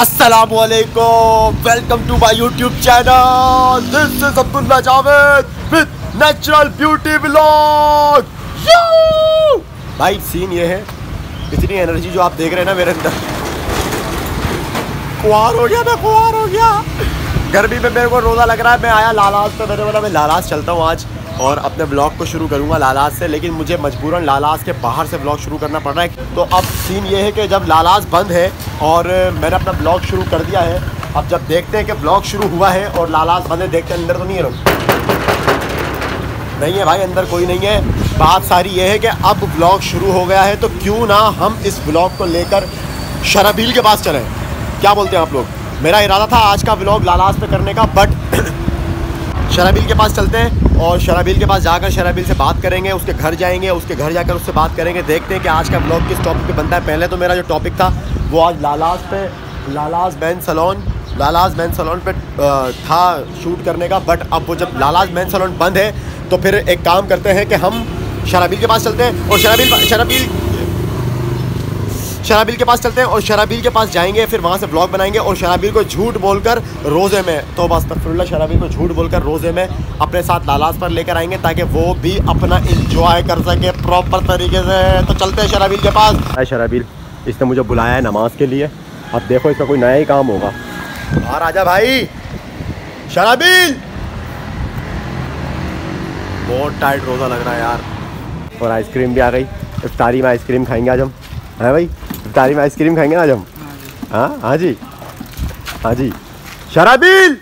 अस्सलामुअलैकुम, welcome to my YouTube channel. This is Abdullah Javed with natural beauty vlog. भाई scene ये है, इतनी एनर्जी जो आप देख रहे हैं ना मेरे अंदर, कुआर हो गया, मैं कुआर हो गया। गर्मी में मेरे को रोज़ा लग रहा है। मैं आया लालास पे, मैंने बोला मैं लालास चलता हूँ आज और अपने ब्लॉग को शुरू करूँगा लालास से, लेकिन मुझे मजबूरन लालास के बाहर से ब्लॉग शुरू करना पड़ रहा है। तो अब सीन ये है कि जब लालास बंद है और मैंने अपना ब्लॉग शुरू कर दिया है, अब जब देखते हैं कि ब्लॉग शुरू हुआ है और लालास बंद है, देखते हैं अंदर तो नहीं है लोग। नहीं है भाई, अंदर कोई नहीं है। बात सारी ये है कि अब ब्लॉग शुरू हो गया है, तो क्यों ना हम इस ब्लॉग को लेकर शराबील के पास चलें। क्या बोलते हैं आप लोग? मेरा इरादा था आज का ब्लॉग लालास पे करने का, बट शराबील के पास चलते हैं और शराबील के पास जाकर शराबील से बात करेंगे, उसके घर जाएंगे, उसके घर जाकर उससे बात करेंगे। देखते हैं कि आज का ब्लॉग किस टॉपिक पे बनता है। पहले तो मेरा जो टॉपिक था वो आज लालास पे, लालास मेंस सैलून पे था शूट करने का, बट अब वो जब लालास मेंस सैलून बंद है तो फिर एक काम करते हैं कि हम शराबील के पास चलते हैं और शराबील के पास चलते हैं और शराबील के पास जाएंगे, फिर वहाँ से ब्लॉग बनाएंगे और शराबील को झूठ बोलकर रोज़े में, तो बस तकफिरुल्लाह, शराबील को झूठ बोलकर रोज़े में अपने साथ लालास पर लेकर आएंगे ताकि वो भी अपना इंजॉय कर सके प्रॉपर तरीके से। तो चलते हैं शराबील के पास। शराबील, इसने मुझे बुलाया है नमाज के लिए, अब देखो इसका कोई नया ही काम होगा। बाहर आजा भाई शराबील, बहुत टाइट रोज़ा लग रहा है यार। और आइसक्रीम भी आ गई, इफ्तारी में आइसक्रीम खाएंगे आज हम, है भाई? इफ्तारी में आइसक्रीम खाएंगे आज हम। हाँ हाँ जी, हाँ जी। शराबील,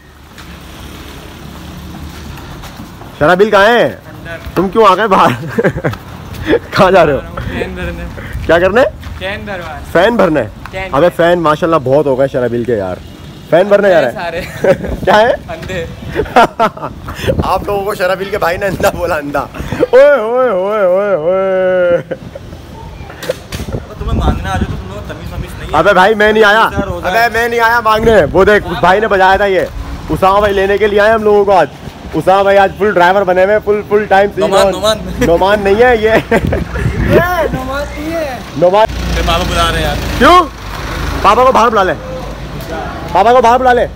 शराबील कहाँ है? तुम क्यों आ गए बाहर? कहाँ जा रहे हो? फैन भरने। क्या करने? फैन भरने। अबे फैन माशाल्लाह बहुत हो गए शराबील के यार, फैन भरने जा रहे हैं। क्या है? अंधे। आप लोगों को शराबील के भाई ने अंधा बोला, अंधा। ओए ओए ओए ओए ओए, मांगने आ जाओ तो तुम लोग तमीज़ नहीं है। अबे भाई मैं नहीं आया, अबे मैं नहीं आया मांगने। वो देख उस भाई ने बजाया था, ये उसामा भाई लेने के लिए आए हम लोगों को आज। उसामा भाई आज फुल ड्राइवर बने हुए, फुल टाइम। नोमान नहीं है ये, नोमान नहीं है। नोमान पापा बुला रहे हैं यार। क्यों? पापा को बाहर बुला ले, पापा को बाहर बुला ले।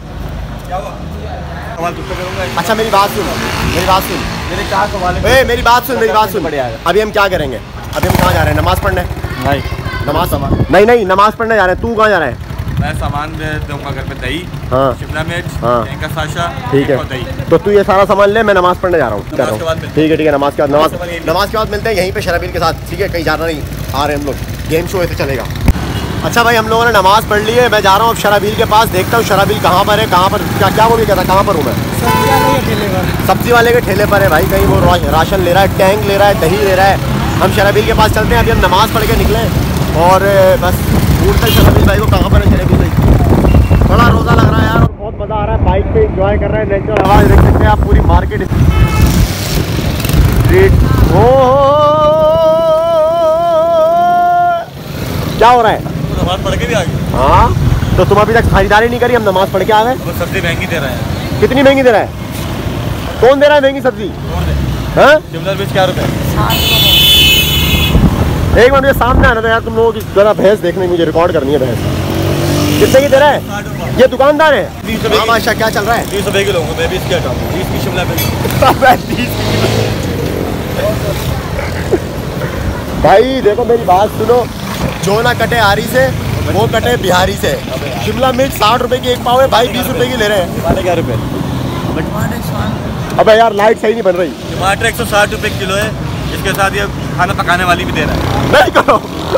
अच्छा मेरी बात सुन, मेरी बात सुन, मेरे क्या सवाल है? मेरी बात सुन, मेरी बात सुन। अभी हम क्या करेंगे? अभी हम कहाँ जा रहे हैं? नमाज पढ़ने? नहीं, नमाज नहीं नमाज पढ़ने जा रहे हैं। तू कहाँ जा रहा है? मैं सामान दूंगा घर पे, दही, हाँ, शिमला मिर्च, का साशा, ठीक है। तो तू ये सारा सामान ले, मैं नमाज पढ़ने जा रहा हूँ। ठीक है, नमाज के बाद मिलते हैं यहीं पे शराबील के साथ। ठीक है, कहीं जाना नहीं, आ रहे हैं हम लोग, गेम शो ऐसे चलेगा। अच्छा भाई, हम लोगों ने नमाज पढ़ ली है, मैं जा रहा हूँ अब शराबील के पास। देखता हूँ शराबील कहाँ पर है, कहाँ पर क्या वो भी कहता, कहाँ पर हूँ मैं? सब्जी वाले के ठेले पर है भाई। कहीं वो राशन ले रहा है, टैंक ले रहा है, दही ले रहा है। हम शराबील के पास चलते हैं। अभी हम नमाज़ पढ़ के निकले और बस ढूंढते शराबील भाई को, कहाँ पर है शराबील भाई। बड़ा रोज़ा लग रहा है यार और बहुत मज़ा आ रहा है, बाइक पे एंजॉय कर रहे हैं, नेचुरल हवा देख सकते हैं आप, पूरी मार्केट स्ट्रीट। ओ क्या हो रहा है? नमाज पढ़ के भी आ गए। हाँ, तो तुम अभी तक खरीदारी नहीं करी, हम नमाज पढ़ के आ गए। सब्जी महंगी दे रहा है। कितनी महंगी दे रहा है? कौन दे रहा है महंगी सब्जी? हाँ, शिमला मिर्च क्या रुपए? एक मिनट, मुझे सामने आना था यार, तुम लोगों की जरा भैंस देखने, मुझे रिकॉर्ड करनी है भैंस। कितने की दे रहा है? ये दुकानदार है? 20 रुपए। माशा, क्या चल रहा है? 20 रुपए किलो। मैं 20 की हटाऊँ, 20 की शिमला मिर्च। भाई देखो मेरी बात सुनो, जो ना कटे आरी से वो कटे बिहारी से। शिमला मिर्च 60 रुपए की एक पाव है भाई, 20 रुपए की ले रहे हैं। क्या रुपए? अबे यार लाइट सही नहीं बन रही। टमाटर 160 रुपए किलो है, इसके साथ ये खाना पकाने वाली भी दे रहा है। नहीं करो।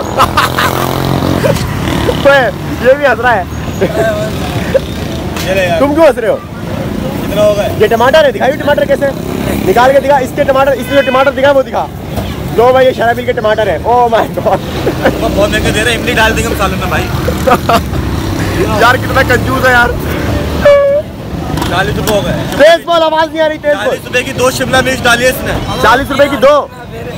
तो ये भी हंस रहा है। तुम क्यों हंस रहे हो? कितना होगा? ये टमाटर है, दिखाई टमाटर कैसे निकाल के दिखा। इसके टमाटर, इसमें जो टमाटर दिखा वो दिखा। लो भाई, ये शराबील के टमाटर है। ओह माय गॉड, बहुत महंगे दे रहे हैं। इमली डाल देंगे हम सालन में भाई। यार कितना कंजूस है यार। 40 रुपए हो गए। तेज बोल, आवाज नहीं आ रही। तेज बोल। 40 रुपए की 2 शिमला मिर्च डाली है इसने। 40 रुपए की 2?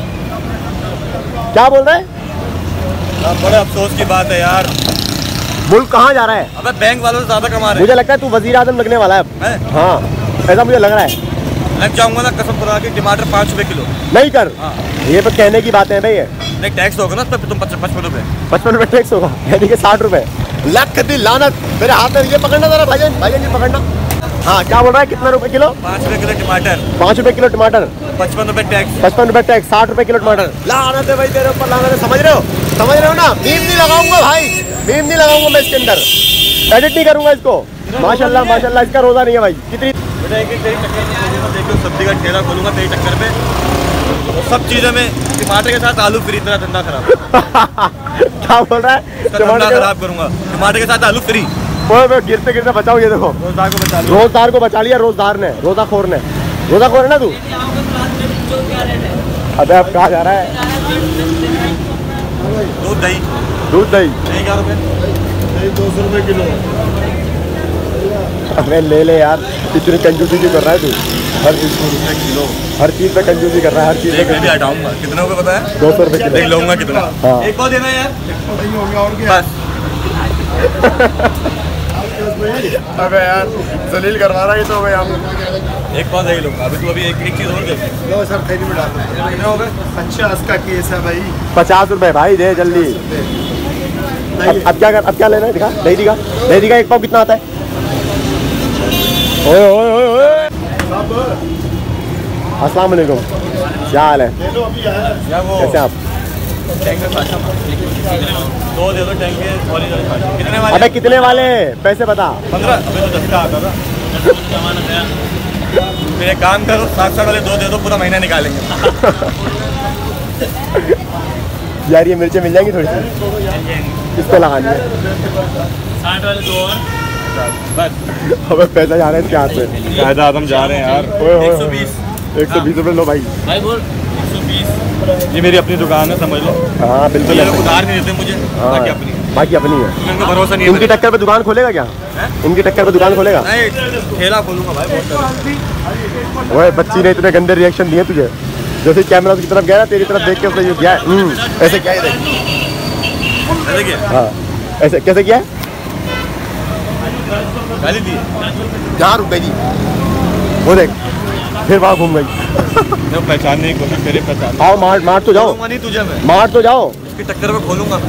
क्या बोल रहे हैं? बड़े अफसोस की बात है यार। मुल्क कहाँ जा रहा है? अबे बैंक वालों से ज्यादा कमा रहे हैं। मुझे लगता है तू वजीर आजम लगने वाला है। हाँ, ऐसा मुझे लग रहा है। लग जाऊंगा ना कसम खुदा की। टमाटर 5 रुपए किलो। नहीं कर। ये तो कहने की बात है भाई। नहीं, टैक्स होगा ना तो तुम 55 रुपए। 55 रुपए टैक्स होगा, यानी कि 60 रुपए। लख दी लानत। मेरे हाथ में ये पकड़ना जरा भाईजान, भाईजान जी पकड़ना। हाँ क्या बोल रहा है, कितना रुपए किलो? 5 रुपए किलो टमाटर। 5 रुपए किलो टमाटर, 55 रुपए टैक्स। 55 रुपए टैक्स, 60 रुपए किलो टमाटर। लानत है भाई तेरे ऊपर, लानत है। समझ रहे हो, समझ रहे हो ना? मीम नहीं लगाऊंगा भाई, मीम नहीं लगाऊंगा मैं इसके अंदर, एडिट नहीं करूंगा इसको। माशाल्लाह माशाल्लाह, इसका रोजा नहीं है भाई। कितनी बेटा एक तेरी चक्कर में देखो, सब्जी का ठेला खोलूंगा तेरी चक्कर में, और सब चीज़ों में टमाटर के साथ आलू फ्री, तेरा धंधा खराब। क्या बोल रहा है? धंधा खराब करूंगा, टमाटर के साथ आलू फ्री। गिरते गिरते बचाओ। ये देखो, रोजदार को बचा लिया, रोजदार को बचा लिया, रोजदार ने, रोजाखोर ने। रोजाखोर है ना तू? अबे अब कहाँ जा रहा है? दूध दही, दूध दही दही क्या रुपए? दही 200 रुपए किलो। अबे ले ले यार, इतनी कंजूसी क्यों कर रहा है तू? हर चीज किलो, हर चीज पे कंजूसी कर रहा है, हर चीज पे। भी हटाऊंगा। कितना रुपए पता है? 200 रुपए किलो। देख लूंगा कितना। हाँ। एक बार देना यार, बस। अबे यार जलील करवा रहा है तो भाई आप। एक बार दही लूंगा अभी। तू अभी एक चीज और दे। लो सर, थैली में डाल दो। कितने हो गए? 50 का केस है भाई। 50 रुपए भाई, दे जल्दी। अब क्या कर, अब क्या लेना है? दिखा, दही दिखा, दही दिखा। एक पाव कितना आता है? ओए ओए ओए ओए, अस्सलाम वालेकुम, क्या हाल है? कैसे आप? दो दे दो टैंक के। कितने वाले? अबे कितने वाले पैसे बता। 15। अबे तो 10 का आता था। मेरे काम करो, 7 वाले 2 दे दो, पूरा महीना निकालेंगे। यार ये मिर्चें मिल जाएंगी थोड़ी सी, इस पे लगानी है। 60 वाले 2 और बस। अबे पैसा जा रहा है इसके हाथ में। ज्यादा हम जा रहे हैं यार। 120 रुपए लो भाई। भाई बोल 120। ये मेरी अपनी दुकान है, समझ लो। हाँ बिल्कुल, ये लोग उधार नहीं देते मुझे। हाँ, बाकी अपनी है। बाकी अपनी है। इनको भरोसा नहीं है। इनकी टक्कर पे दुकान खोलेगा क्या? इनकी टक्कर पे दुकान खोलेगा? नहीं, ठेला खोलूंगा भाई। बहुत ओए बच्ची ने इतने गंदे रिएक्शन दिए तुझे, जैसे कैमरा की तरफ गया ना, तेरी तरफ देख के उसने गया ऐसे क्या है, देखिए। हाँ ऐसे कैसे किया? गाली दी। जहाँ रुक गई वो देख, फिर वहाँ घूम गई। पहचानने की कोशिश करे, पहचान। आओ मार तो जाओ, नहीं तुझे मैं मार तो जाओ। इसकी टक्कर में खोलूंगा।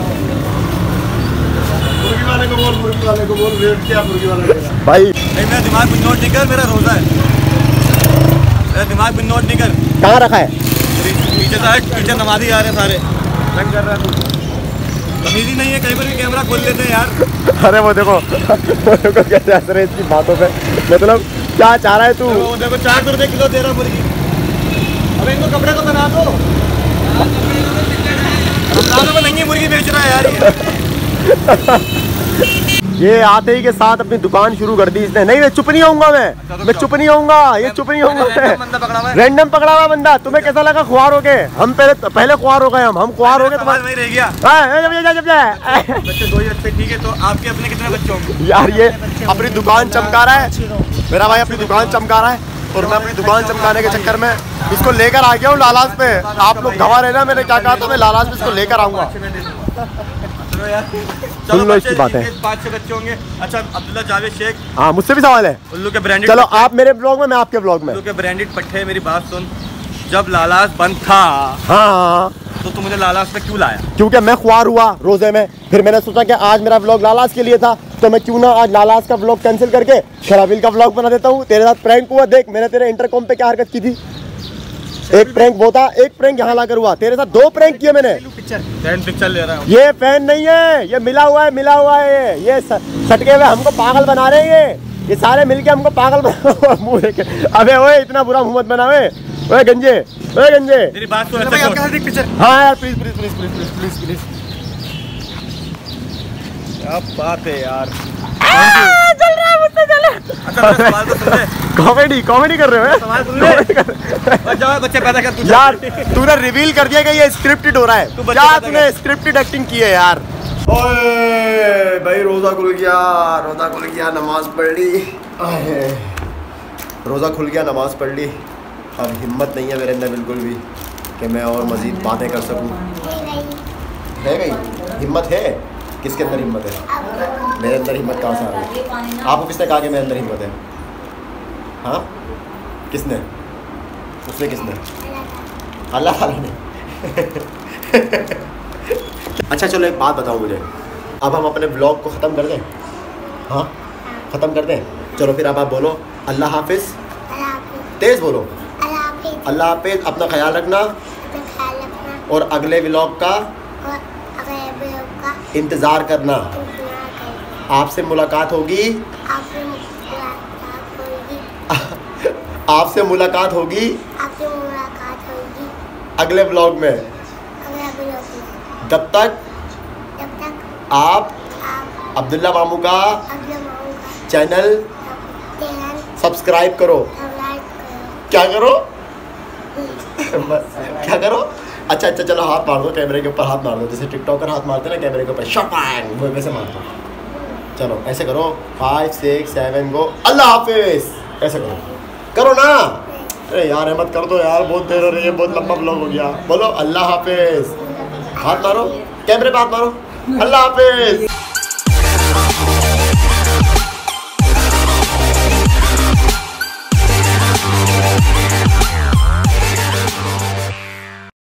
मुर्गी वाले को बोल रेट क्या मुर्गी वाले का भाई। नहीं, मेरा दिमाग में नोट नहीं कर, मेरा रोजा है। मेरा दिमाग में नोट नहीं कर। कहाँ रखा है? पीछे नमाजी आ रहे सारे। तंग कर रहा है तू। तमीज़ ही नहीं है, कहीं पर भी कैमरा खोल लेते हैं यार। अरे वो देखो कैसे हंस रहे इसकी बातों पे। मतलब क्या चाह रहा है तू? वो देखो 400 रुपए किलो दे रहा मुर्गी। अबे इनको कपड़े तो बना दो। रमजानों में नंगी मुर्गी बेच रहा है यार ये आते ही के साथ अपनी दुकान शुरू कर दी इसने। नहीं मैं चुप नहीं होऊंगा, मैं चुप नहीं होऊंगा, ये चुप नहीं होऊंगा। रैंडम पकड़ा हुआ बंदा। तुम्हें कैसा लगा खुआर हो गए? हम पहले खुआर हो गए, हम खुआर हो गए। तुम्हारे वही रह गया। बच्चे 2 ही अच्छे, ठीक है। तो आपके अपने कितने बच्चे होंगे? यार ये अपनी दुकान चमका रहा है, मेरा भाई अपनी दुकान चमका रहा है, और मैं अपनी दुकान चमकाने के चक्कर में इसको लेकर आ गया हूँ लालास पे। आप लोग गवाह रहना, मैंने क्या कहा था, मैं लालास पे इसको लेकर आऊंगा। चलो लो इसकी बात है। 5-6 बच्चे होंगे। अच्छा, अब्दुल्ला जावेद शेख। हाँ मुझसे भी सवाल है। उल्लू के ब्रांडेड। चलो आप मेरे ब्लॉग में, मैं आपके ब्लॉग में। उल्लू के ब्रांडेड पट्टे। मेरी बात सुन, जब लालास बंद था, हाँ तो तू मुझे लालास पे क्यों लाया? क्योंकि मैं ख्वार हुआ रोजे में। फिर मैंने सोचा कि आज मेरा व्लॉग लालास के लिए था, तो मैं क्यों ना आज लालास का व्लॉग कैंसिल करके शराबिल का व्लॉग बना देता हूँ। तेरे साथ प्रैंक हुआ, देख मैंने तेरे इंटरकॉम पे क्या हरकत की थी। एक प्रैंक वो था, एक प्रैंक यहाँ लाकर हुआ। तेरे साथ 2 प्रैंक किए मैंने। फैन पिक्चर ले रहा हूँ। ये फैन नहीं है, ये मिला हुआ है ये सटके हुए हमको पागल बना रहे हैं। ये सारे मिलके हमको पागल बना। मुंह देख, अबे ओए इतना बुरा मुंह मत बनावे। ओए गंजे, ओए गंजे, तेरी बात सुन। हाँ यार please please please please please please. क्या बात है यार। चल रहा है मुझसे, चले। अच्छा सवाल तो सुन ले। कॉमेडी कर रहे हो? सवाल सुन ले। जाओ बच्चे पैदा कर तू। यार तूने रिवील कर दिया कि ये स्क्रिप्टेड हो रहा है। क्या तूने स्क्रिप्टेड एक्टिंग की है यार? ओए भाई रोजा खुल गया, नमाज पढ़ ली। रोजा खुल गया, नमाज पढ़ ली। अब हिम्मत नहीं है मेरे अंदर बिल्कुल भी कि मैं और मज़ीद बातें कर सकूं। है गई हिम्मत है? किसके अंदर हिम्मत है? मेरे अंदर हिम्मत कहाँ से आ रही है? आपको किसने कहा कि मेरे अंदर हिम्मत है? हाँ किसने? उसने किसने? अल्लाह ताला ने। अच्छा चलो एक बात बताओ मुझे, अब हम अपने ब्लॉग को ख़त्म कर दें? हाँ, ख़त्म कर दें। चलो फिर अब आप बोलो अल्लाह हाफिज़। तेज़ बोलो। अल्लाह हाफिज़। अपना ख्याल रखना और अगले व्लॉग का इंतज़ार करना। आपसे मुलाकात होगी। आपसे मुलाकात होगी अगले व्लॉग में। जब तक आप अब्दुल्ला मामू का चैनल सब्सक्राइब करो। क्या करो? क्या करो? अच्छा चलो हाथ मार दो कैमरे के ऊपर, हाथ मार दो जैसे टिकटॉकर हाथ मारते हैं ना कैमरे के ऊपर, शॉपिंग वो वैसे मार दो। चलो ऐसे करो 5 6 7 गो। अल्लाह हाफिज़ ऐसे करो ना। अरे यार अहमद कर दो यार, बहुत देर हो रही है, बहुत लंबा ब्लॉग हो गया। बोलो अल्लाह हाफिज़। हाथ मारो कैमरे पे, हाथ मारो। अल्लाह हाफिज़।